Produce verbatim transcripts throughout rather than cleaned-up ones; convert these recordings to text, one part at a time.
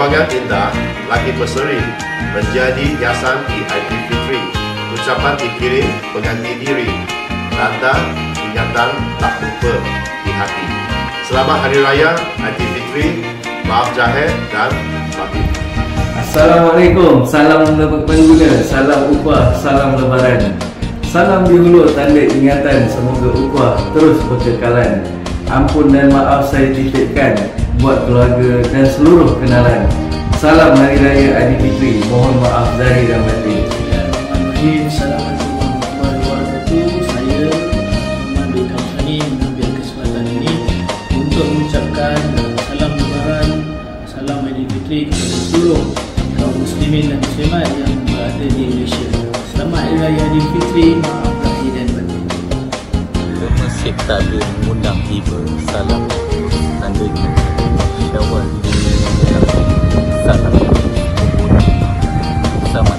semangat indah lagi berseri menjadi hiasan di Aidilfitri. Ucapan dikirim pengganti diri, tanda ingatan tak lupa di hati. Selamat Hari Raya Aidilfitri, maaf zahir dan batin. Assalamualaikum, salam pengguna, salam ukhuwah, salam lebaran. Salam dihulur tanda ingatan, semoga ukhuwah terus berkekalan. Ampun dan maaf saya titipkan buat keluarga dan seluruh kenalan. Salam Hari Raya Aidilfitri, mohon maaf zahir dan batin. Assalamualaikum warahmatullahi wabarakatuh. Saya Muhammad bin Kamsani mengambil kesempatan ini untuk mengucapkan salam lebaran, salam Aidilfitri kepada seluruh kaum muslimin dan muslimat yang berada di Malaysia. Selamat Hari Raya Aidilfitri, maaf lahir dan batin. Masih tak ada mengundang tiba. Salam tandanya Syawal salam selamat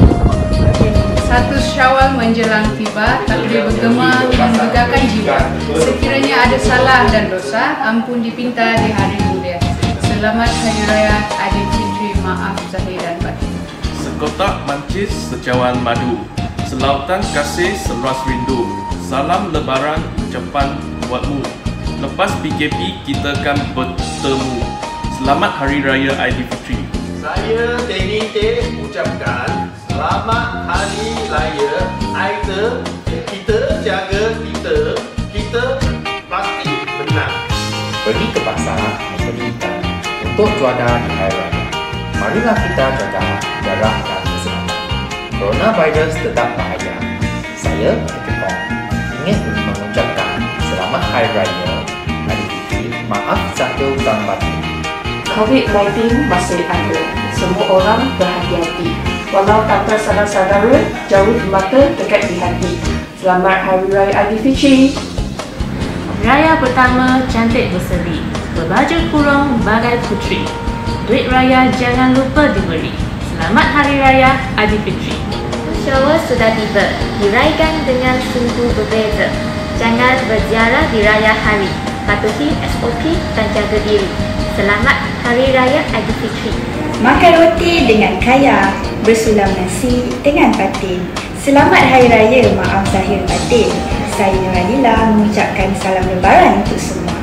Satu Syawal menjelang tiba, takbir bergema menggegarkan jiwa. Sekiranya ada salah dan dosa, ampun dipinta di hari mulia. Selamat Hari Raya Aidilfitri, maaf zahir dan batin. Sekotak mancis secawan madu, selautan kasih seluas rindu. Salam lebaran ucapan buatmu, lepas P K P kita kan bertemu. Selamat Hari Raya Aidilfitri. Saya Denny T ucapkan selamat Hari Raya Aidil. Kita jaga kita, kita pasti menang. Pergi ke pasar membeli ikan untuk jualan di Hari Raya. Marilah kita jaga jarak dan kesihatan. Coronavirus tetap bahaya. Saya Ketikong ingin mengucapkan selamat Hari Raya Aidilfitri, maaf zahir dan batin. COVID sembilan belas masih ada. Semua orang berhati-hati. Walau tanpa saudara-saudara, jauh di mata, dekat di hati. Selamat Hari Raya Aidilfitri. Raya pertama cantik berseri, berbaju kurung bagai puteri. Duit raya jangan lupa diberi. Selamat Hari Raya Aidilfitri. Syawal sudah tiba, diraikan dengan sungguh berbeza. Jangan berziarah di raya hari, patuhi S O P dan jaga diri. Selamat Hari Raya Aidilfitri. Makan roti dengan kaya, bersulam nasi dengan batin. Selamat Hari Raya, maaf zahir batin. Saya Radila mengucapkan salam lebaran untuk semua.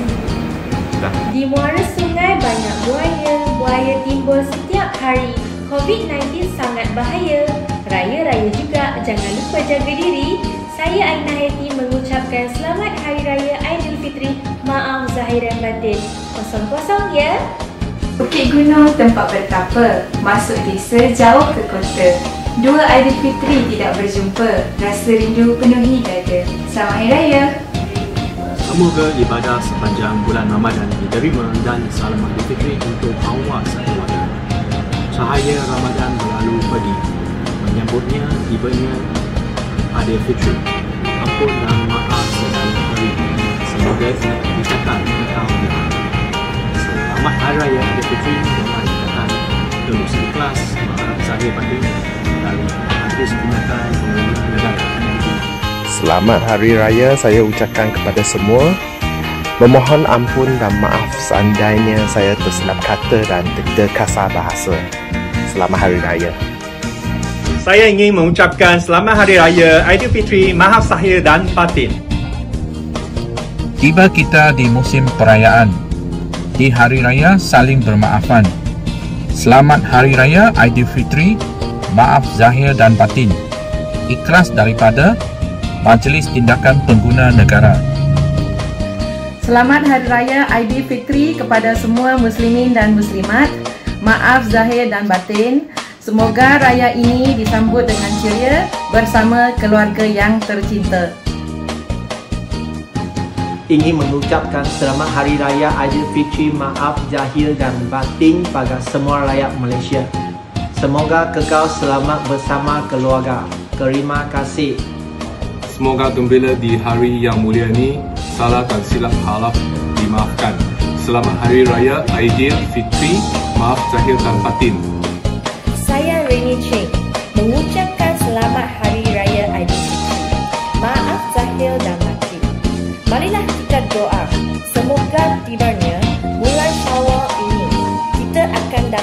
Di muara sungai banyak buaya, buaya timbul setiap hari. COVID sembilan belas sangat bahaya. Raya-raya juga, jangan lupa jaga diri. Saya Aina Heti mengucapkan selamat Hari Raya Aidilfitri, maaf zahir dan batin. Kosong-kosong ya. Bukit Gunung tempat bertapa, masuk desa jauh ke kota. Dua Aidilfitri tidak berjumpa, rasa rindu penuhi dada. Selamat Hari Raya. Semoga ibadah sepanjang bulan Ramadan diterima dan salam Aidilfitri untuk awak sekeluarga. Cahaya Ramadan berlalu pergi, menyambutnya tibanya Aidilfitri. Ampun dan maaf segala hari, semoga dikatakan tahun depan. Selamat Hari Raya Aidilfitri dengan ikatan tulus ikhlas, maaf zahir batin dari Majlis Perkhidmatan Pengguna Negara. Selamat Hari Raya saya ucapkan kepada semua. Memohon ampun dan maaf seandainya saya tersilap kata dan terkasar bahasa. Selamat Hari Raya. Saya ingin mengucapkan selamat Hari Raya Aidilfitri, maaf zahir dan batin. Tiba kita di musim perayaan. Di Hari Raya saling bermaafan. Selamat Hari Raya Aidilfitri, maaf zahir dan batin. Ikhlas daripada Majlis Tindakan Pengguna Negara. Selamat Hari Raya Aidilfitri kepada semua muslimin dan muslimat. Maaf zahir dan batin. Semoga raya ini disambut dengan ceria bersama keluarga yang tercinta. Ingin mengucapkan selamat Hari Raya Aidilfitri, maaf zahir dan batin pada semua rakyat Malaysia. Semoga kekal selamat bersama keluarga. Terima kasih. Semoga gembira di hari yang mulia ini, salah dan silap halaf dimaafkan. Selamat Hari Raya Aidilfitri, maaf zahir dan batin. Saya Reni Cheng mengucapkan selamat Hari Raya Aidilfitri, maaf zahir dan batin. Marilah kita doa, semoga tibanya bulan Syawal ini kita akan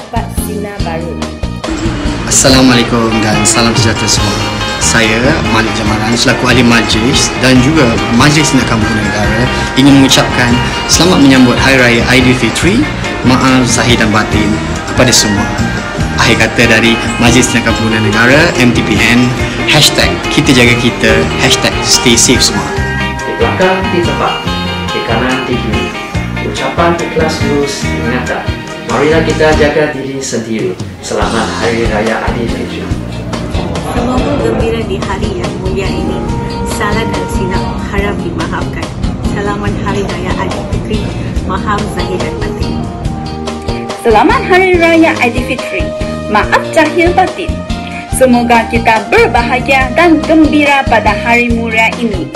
Assalamualaikum dan salam sejahtera semua. Saya Malik Jamaran selaku ahli majlis dan juga Majlis Tindakan Pengguna Negara ingin mengucapkan selamat menyambut Hari Raya Aidilfitri, maaf zahir dan batin kepada semua. Akhir kata dari Majlis Tindakan Pengguna Negara M T P N, hashtag kita jaga kita, hashtag stay safe semua. Di belakang di tempat, di kanan di kiri, ucapan ikhlas lulus ingatan. Marilah kita jaga diri sendiri. Selamat Hari Raya Aidilfitri. Semoga gembira di hari yang mulia ini. Salah dan silap harap dimaafkan. Selamat Hari Raya Aidilfitri, maaf zahir dan batin. Selamat Hari Raya Aidilfitri, maaf zahir batin. Semoga kita berbahagia dan gembira pada hari mulia ini.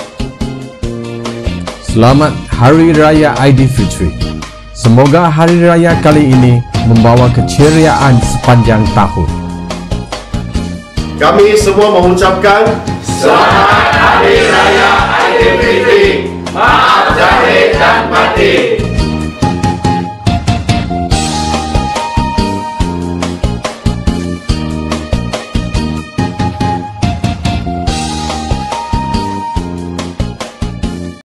Selamat Hari Raya Aidilfitri. Semoga Hari Raya kali ini membawa keceriaan sepanjang tahun. Kami semua mengucapkan Selamat Hari Raya Aidilfitri, maaf zahir dan batin.